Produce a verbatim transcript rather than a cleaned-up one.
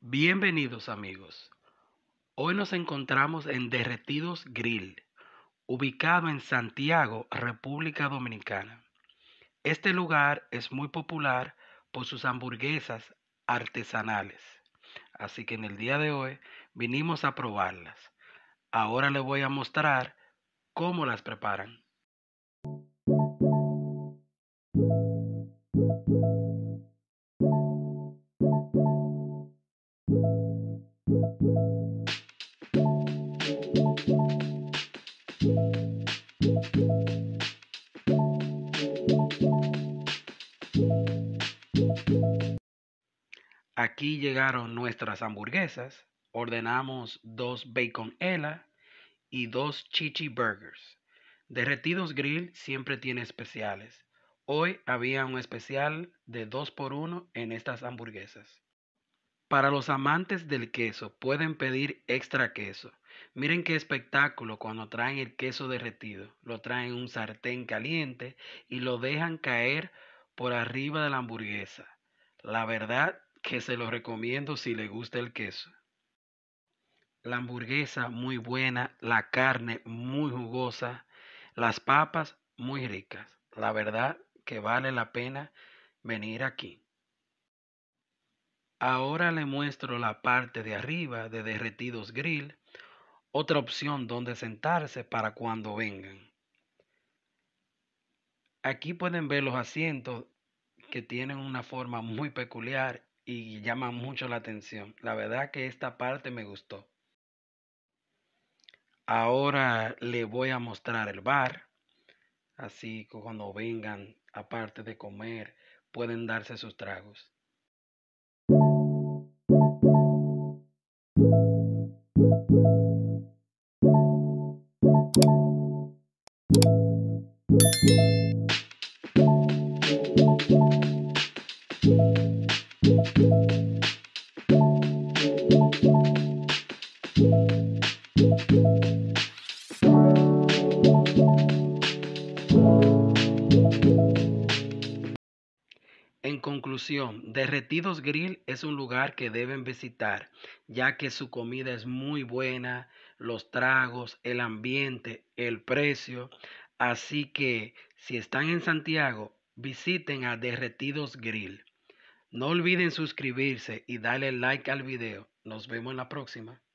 Bienvenidos amigos. Hoy nos encontramos en Derretidos Grill, ubicado en Santiago, República Dominicana. Este lugar es muy popular por sus hamburguesas artesanales, así que en el día de hoy vinimos a probarlas. Ahora les voy a mostrar cómo las preparan. Aquí llegaron nuestras hamburguesas. Ordenamos dos bacon ela y dos chichi burgers. Derretidos Grill siempre tiene especiales. Hoy había un especial de dos por uno en estas hamburguesas. Para los amantes del queso pueden pedir extra queso. Miren qué espectáculo cuando traen el queso derretido. Lo traen en un sartén caliente y lo dejan caer por arriba de la hamburguesa. La verdad que se lo recomiendo si le gusta el queso. La hamburguesa muy buena, la carne muy jugosa, las papas muy ricas. La verdad que vale la pena venir aquí. Ahora le muestro la parte de arriba de Derretidos Grill, otra opción donde sentarse para cuando vengan. Aquí pueden ver los asientos que tienen una forma muy peculiar y llaman mucho la atención. La verdad que esta parte me gustó. Ahora le voy a mostrar el bar. Así que cuando vengan, aparte de comer, pueden darse sus tragos. En conclusión, Derretidos Grill es un lugar que deben visitar, ya que su comida es muy buena, los tragos, el ambiente, el precio. Así que si están en Santiago, visiten a Derretidos Grill. No olviden suscribirse y darle like al video. Nos vemos en la próxima.